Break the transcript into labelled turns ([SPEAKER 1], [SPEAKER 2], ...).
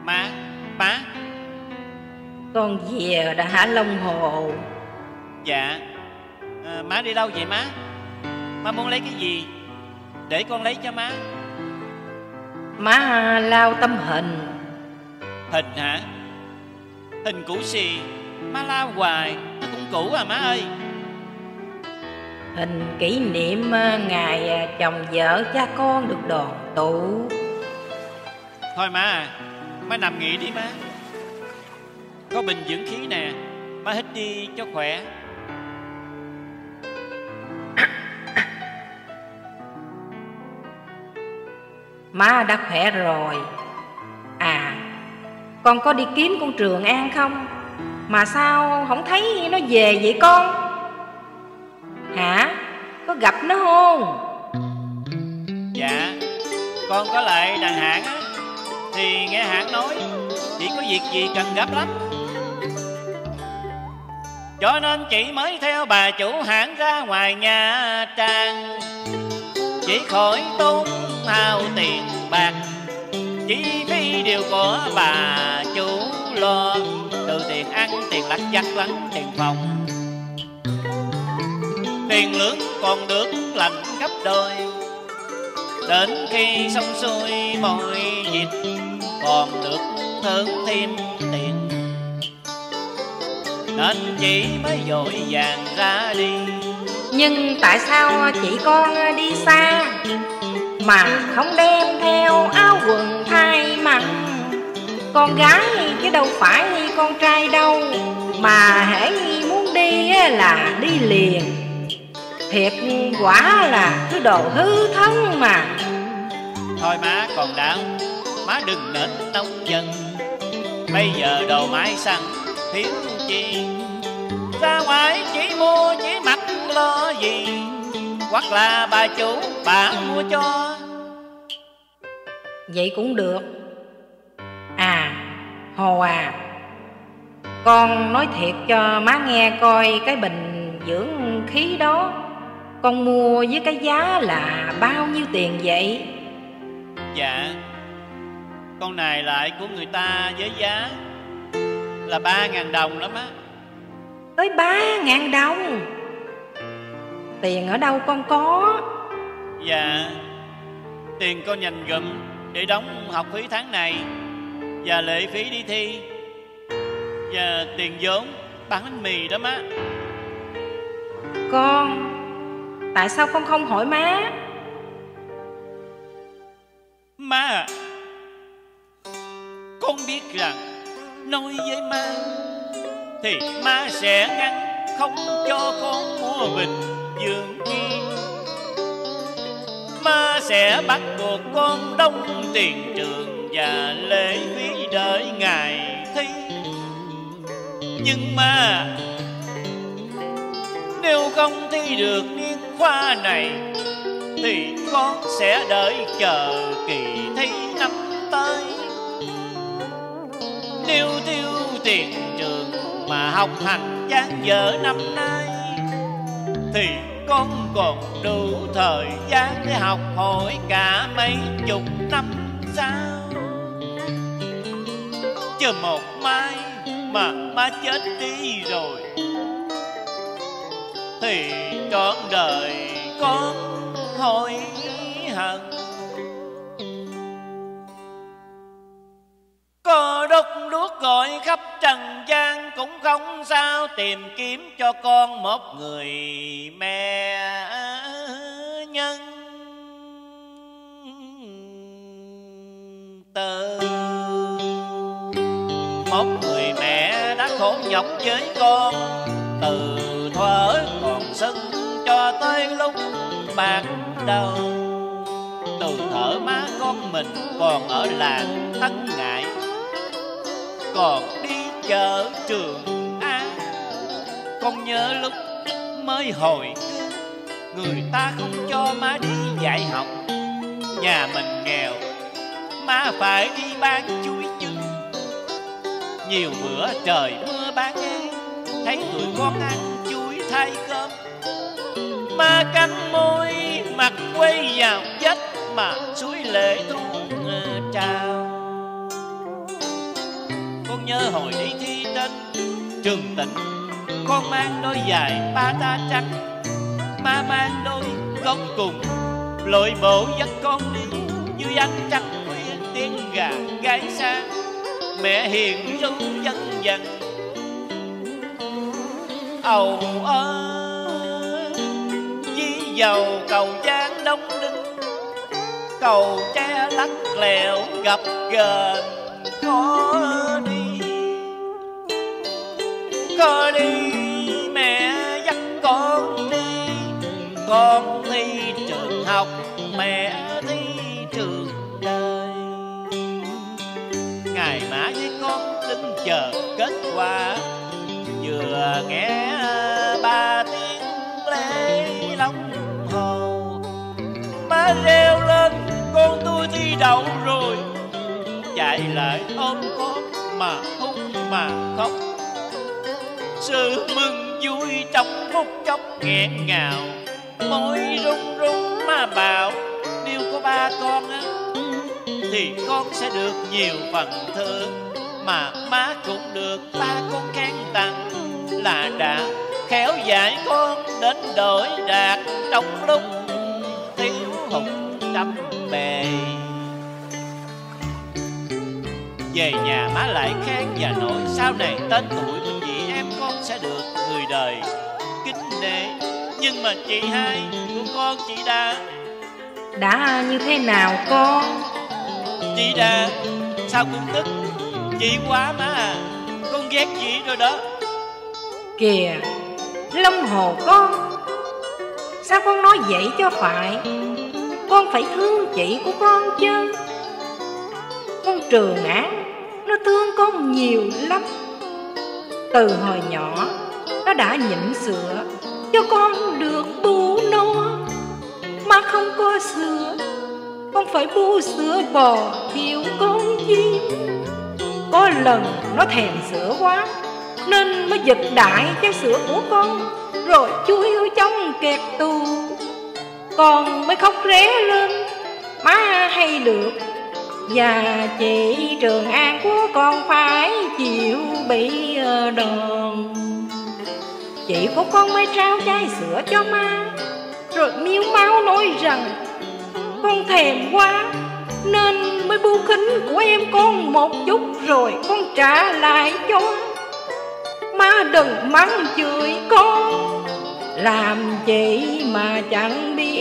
[SPEAKER 1] Má.
[SPEAKER 2] Con về đã hả Long Hồ?
[SPEAKER 1] Dạ. Má đi đâu vậy má? Má muốn lấy cái gì để con lấy cho má?
[SPEAKER 2] Má lau tấm hình.
[SPEAKER 1] Hình hả? Hình cũ xì, má lau hoài nó cũng cũ à má ơi.
[SPEAKER 2] Hình kỷ niệm ngày chồng vợ cha con được đoàn tụ.
[SPEAKER 1] Thôi má à, má nằm nghỉ đi má. Có bình dưỡng khí nè, má hít đi cho khỏe.
[SPEAKER 2] Má đã khỏe rồi. À, con có đi kiếm con Trường An không? Mà sao không thấy nó về vậy con? Hả? Có gặp nó không?
[SPEAKER 1] Dạ, con có lại đàn hãng á, thì nghe hãng nói chỉ có việc gì cần gấp lắm, cho nên chị mới theo bà chủ hãng ra ngoài Nha Trang. Chỉ khỏi tốn hao tiền bạc, chi phí đều của bà chủ lo, từ tiền ăn, tiền lặt vặt vặt, tiền phòng, tiền lương còn được lành gấp đôi. Đến khi xong xuôi mọi việc còn được thưởng thêm tiền, nên chị mới vội vàng ra đi.
[SPEAKER 2] Nhưng tại sao chị con đi xa mà không đem theo áo quần thay mặc? Con gái chứ đâu phải con trai đâu, mà hễ muốn đi là đi liền. Thiệt quả là thứ đồ hư thân mà.
[SPEAKER 1] Thôi má còn đau, má đừng nên nông dân. Bây giờ đồ máy xăng thiếu chi, ra ngoài chỉ mua chỉ mặc lo gì, hoặc là bà chủ bà mua cho.
[SPEAKER 2] Vậy cũng được. À, Hồ à, con nói thiệt cho má nghe coi, cái bình dưỡng khí đó con mua với cái giá là bao nhiêu tiền vậy?
[SPEAKER 1] Dạ, con này lại của người ta với giá là 3.000 đồng đó má.
[SPEAKER 2] Tới 3.000 đồng? Tiền ở đâu con có?
[SPEAKER 1] Dạ, tiền con dành gụm để đóng học phí tháng này, và lệ phí đi thi, và tiền vốn bán bánh mì đó má.
[SPEAKER 2] Con, tại sao con không hỏi má?
[SPEAKER 1] Má à, con biết rằng nói với má thì má sẽ ngăn không cho con mua bình dưỡng khí. Má sẽ bắt buộc con đóng tiền trường và lệ phí đợi ngày thi. Nhưng mà nếu không thi được niên khoa này thì con sẽ đợi chờ kỳ thi năm tới. Nếu thiếu tiền trường mà học hành gian dở năm nay thì con còn đủ thời gian để học hỏi cả mấy chục năm sau. Chờ một mai mà má chết đi rồi thì trọn đời con hối hận. Có đốt đuốc gọi khắp trần gian cũng không sao tìm kiếm cho con một người mẹ nhân từ. Một người mẹ đã khổ nhọc với con từ thuở còn sưng cho tới lúc bạc đầu. Từ thở má con mình còn ở làng Thân Ngại, còn đi chợ Trường An. Con nhớ lúc mới hồi người ta không cho má đi dạy học, nhà mình nghèo má phải đi bán chuối chưng. Nhiều bữa trời mưa bán ngang, thấy tụi con ăn chuối thay cơm, má cắn môi mặt quay vào vách mà suối lệ tuôn trào. nhớ hồi đi thi trên Trường Tịnh, con mang đôi giày bata trắng, má mang đôi gông cùng, lội bộ dắt con đi dưới ánh trăng khuya, tiếng gà gáy xa. Mẹ hiền ru dân dần ầu ơi, dí dầu cầu Giang Đông Đinh, cầu tre lắc lẻo gập ghềnh khó đi. Khó đi mẹ dắt con đi, con thi trường học, mẹ thi trường đời. Ngày má với con đứng chờ kết quả, vừa nghe ba tiếng lễ long hồ, má reo lên con tôi thi đậu rồi. Chạy lại ôm con mà hút mà khóc, sự mừng vui trong phút chốc nghẹn ngào, môi run run. Má bảo nếu có ba con á thì con sẽ được nhiều phần thưởng, mà má cũng được ba con khen tặng, là đã khéo dạy con đến đổi đạt trong lúc thiếu hụt trăm bề. Về nhà má lại khen và nói sau này tên tuổi của chị em con sẽ được người đời kính nể. Nhưng mà chị hai của con, chị
[SPEAKER 2] đã như thế nào con?
[SPEAKER 1] Chị Đà sao cũng tức chị quá má à, con ghét chị rồi đó.
[SPEAKER 2] Kìa Long Hồ con, sao con nói vậy cho phải? Con phải thương chị của con chứ. Con Trường Án nó thương con nhiều lắm. Từ hồi nhỏ nó đã nhịn sữa cho con được bú no, mà không có sữa con phải bú sữa bò thiếu con chim. Có lần nó thèm sữa quá nên mới giật đại chai sữa của con, rồi chui ở trong kẹt tù. Con mới khóc ré lên má hay được, và chị Trường An của con phải chịu bị đòn. Chị của con mới trao chai sữa cho má, rồi miếu máu nói rằng con thèm quá nên mới bu khính của em con một chút rồi con trả lại cho. Má đừng mắng chửi con, làm chị mà chẳng biết